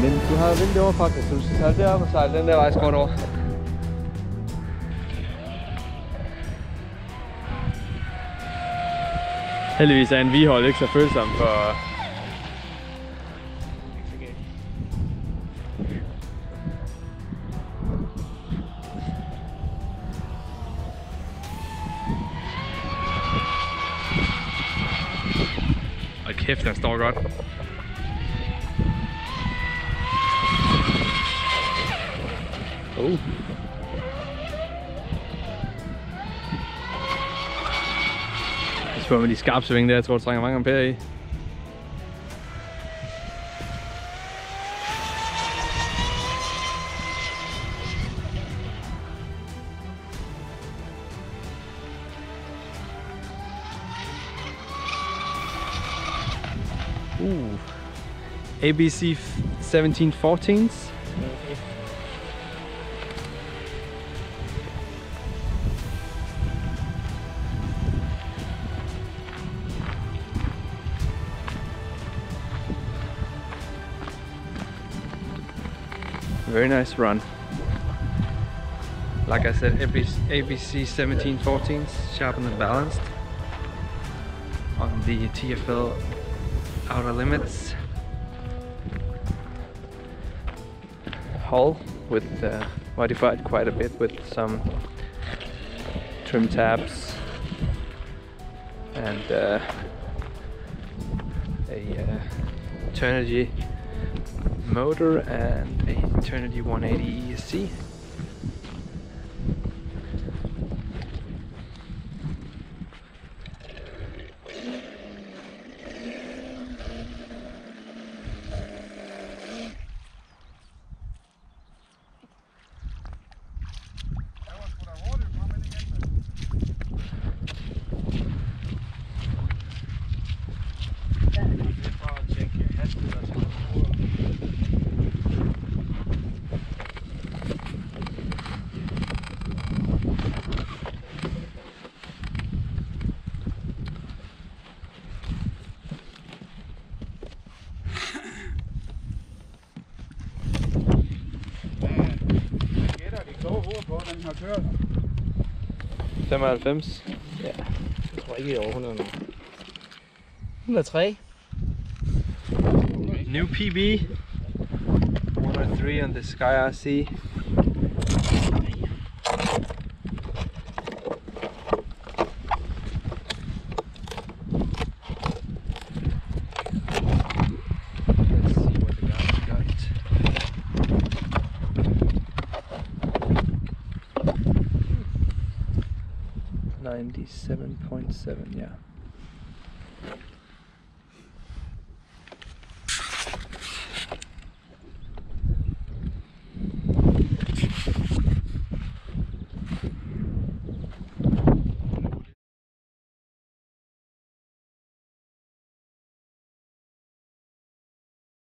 Men du har vendt det over faktisk, så du skal sejle derop og sejle den der vej skråt over. Heldigvis er en vihold ikke så følsom for... Og kæft, den står godt. Jeg spørger med de skarpe sving der, jeg tror, du trænger mange ampere i. ABC 1714s. Very nice run. Like I said, ABC 1714s, sharp and balanced on the TFL outer limits. Hull with modified quite a bit with some trim tabs and a Eternity motor and a Eternity 180 ESC. Den har kørt 95. Ja, jeg tror ikke i over 100 nu. 103. New PB 103 on the Sky RC. Let's see what the guys got. 97.7, yeah.